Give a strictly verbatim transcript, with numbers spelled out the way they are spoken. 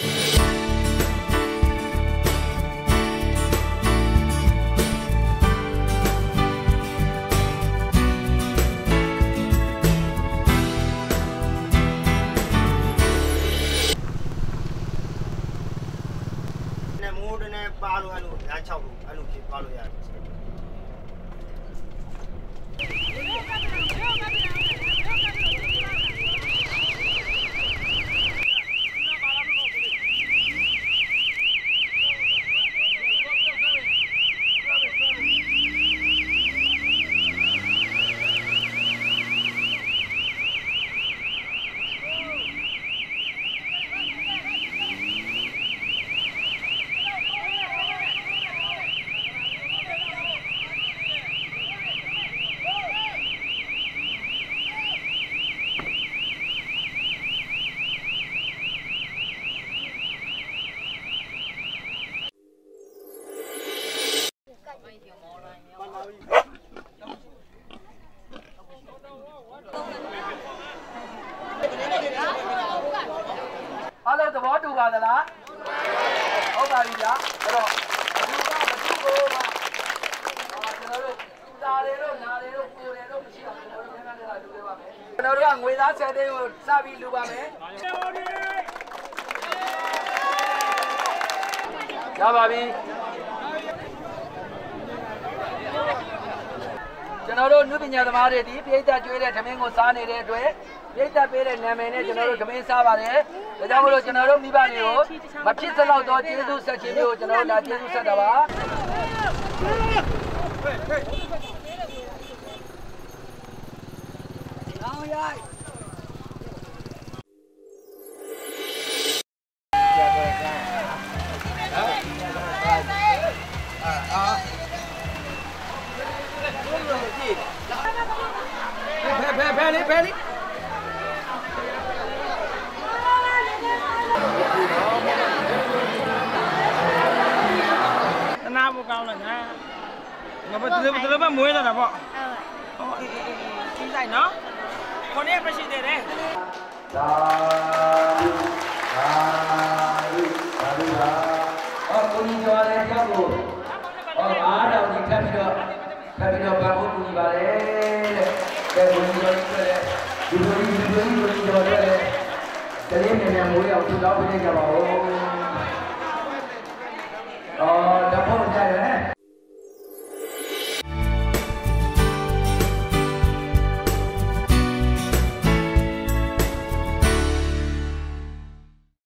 ပါလို့အဲ့လိုညာချောက်လို့အဲ့လိုဖြစ်သွားလို့ရတယ်အားလုံးသဘောတူပါသလားဟုတ်ပါပြီဗျာအဲ့တော့ဒီကမတူကိုမှကျွန်တော်တို့တားတယ်လို့နားတယ်လို့ပူတယ်လို့မရှိအောင်ကျွန်တော်တို့ပြန်ပြန်လာလုပ်ပေးပါမယ်ကျွန်တော်တို့ကငွေသားဆယ်သိန်းကိုစပြီးလူပါမယ်ရပါပြီကျွန်တော်တို့နုပညာသမားတွေဒီပြည်သက်ကျွေးတဲ့ဓမင်းကိုစားနေတဲ့အတွက်ပြည်သက်ပေးတဲ့နာမည်နဲ့ကျွန်တော်တို့ဓမင်းစားပါတယ်ဒါကြောင့်မလို့ကျွန်တော်တို့မိဘတွေကိုမဖြစ်စလောက်တော့ကျေးဇူးဆက်ခြင်းမျိုးကျွန်တော်တို့ဒါကျေးဇူးဆက်တာပါအောင်ရိုက်ဖဲဖဲဖဲလေးဖဲလေးတနာဘူးကောင်းလားညာငါဘယ်လိုဘယ်လိုမွေးလာတာပေါ့ဟုတ်အေးအေးအေးကြီးဆိုင်နော်ခေါင်းရပြရှိတယ်တဲ့သာသာသာသာအော်ကိုကြီးကျော်လည်းကြောက်လို့အော်အားတော်ကြီးခက်ပြီးတော့ခက်ပြီးတော့ဘာလို့ကူညီပါလဲတဲ့ကိုကြီးကျော်လည်းဒီလိုဒီလိုဒီလိုကျော်လည်းတလေးနေနေမိုးရောက်ထူတော့ပြနေကြပါဦးအော်